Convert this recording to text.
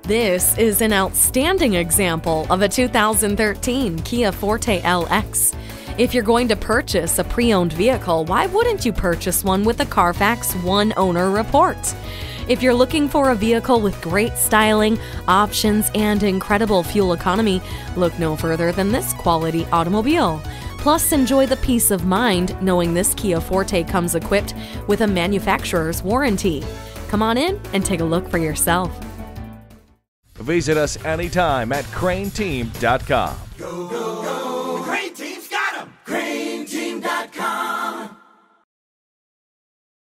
This is an outstanding example of a 2013 Kia Forte LX. If you're going to purchase a pre-owned vehicle, why wouldn't you purchase one with a Carfax One Owner report? If you're looking for a vehicle with great styling, options, and incredible fuel economy, look no further than this quality automobile. Plus, enjoy the peace of mind knowing this Kia Forte comes equipped with a manufacturer's warranty. Come on in and take a look for yourself. Visit us anytime at crainteam.com. Go, go, go.